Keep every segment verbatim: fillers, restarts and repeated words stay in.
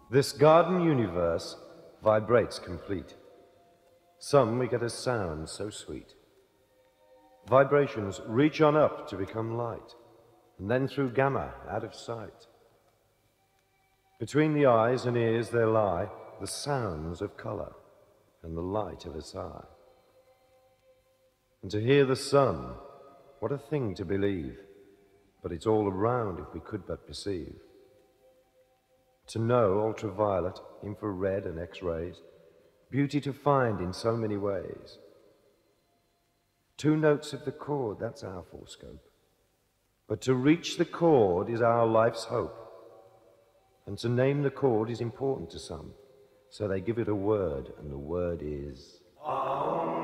This garden universe vibrates complete. Some we get a sound so sweet. Vibrations reach on up to become light, and then through gamma out of sight. Between the eyes and ears there lie the sounds of color and the light of a sigh. And to hear the sun, what a thing to believe, but it's all around if we could but perceive. To know ultraviolet, infrared and X-rays, beauty to find in so many ways. Two notes of the chord, that's our full scope. But to reach the chord is our life's hope. And to name the chord is important to some, so they give it a word, and the word is Om.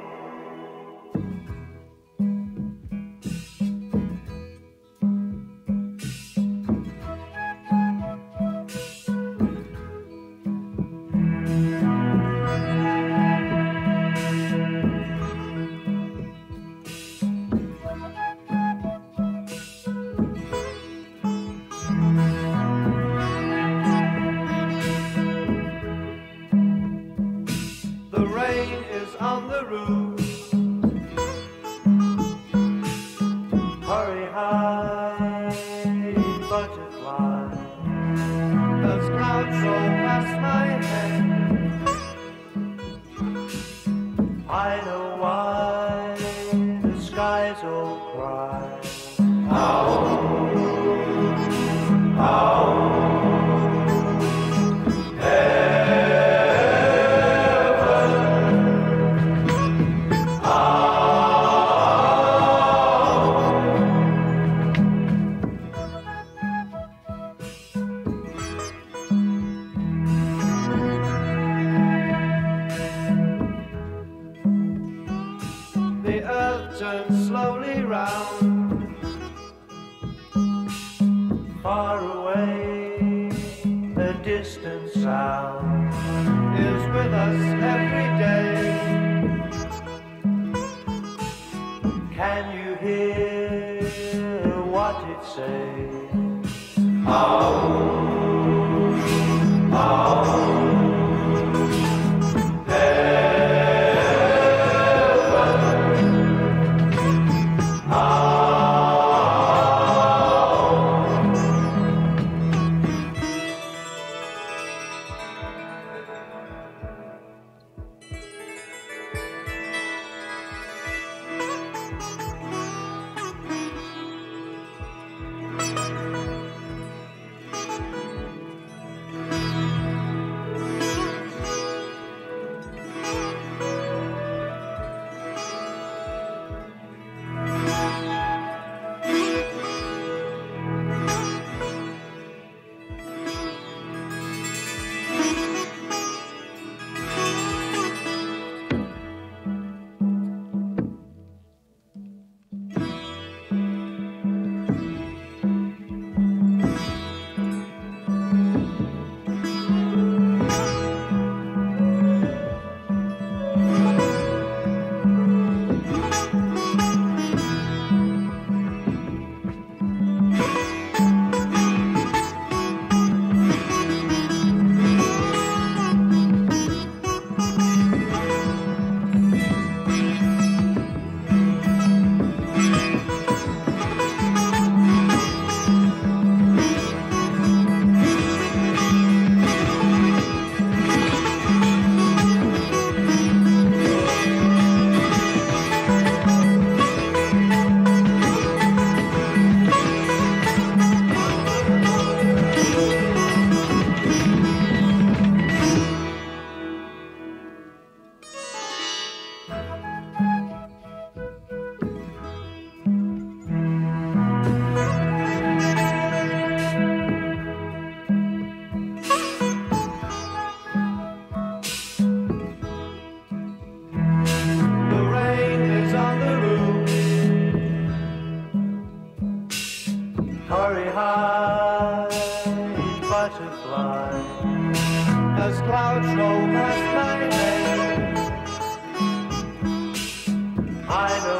clouds roll past my head. I know